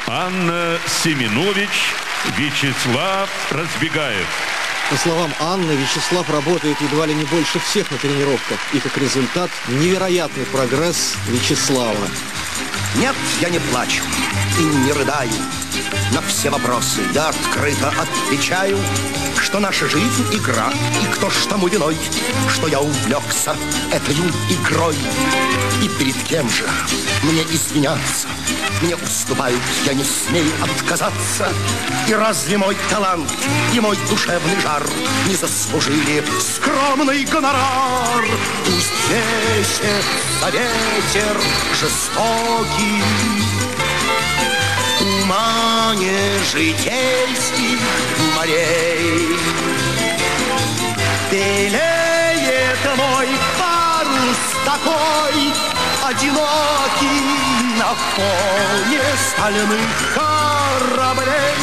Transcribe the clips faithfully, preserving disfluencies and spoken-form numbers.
Анна Семенович, Вячеслав Разбегаев. По словам Анны, Вячеслав работает едва ли не больше всех на тренировках. И как результат невероятный прогресс Вячеслава. Нет, я не плачу и не рыдаю. На все вопросы я открыто отвечаю, что наша жизнь — игра, и кто ж тому виной, что я увлекся этой игрой. И перед кем же мне извиняться? Мне уступают, я не смею отказаться. И разве мой талант и мой душевный жар не заслужили скромный гонорар? Пусть весится ветер жестокий, ума не житейских морей. Белеет мой парус такой одинокий на фоне стальных кораблей.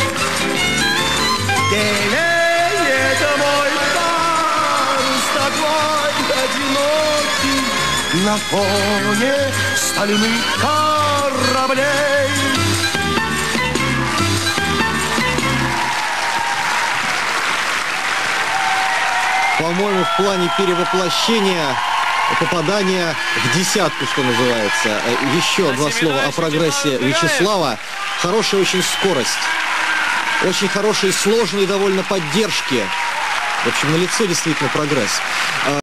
Белеет мой парус такой одинокий на фоне стальных кораблей. По-моему, в плане перевоплощения, попадания в десятку, что называется. Еще два слова о прогрессе Вячеслава. Хорошая очень скорость. Очень хорошие, сложные довольно поддержки. В общем, налицо действительно прогресс.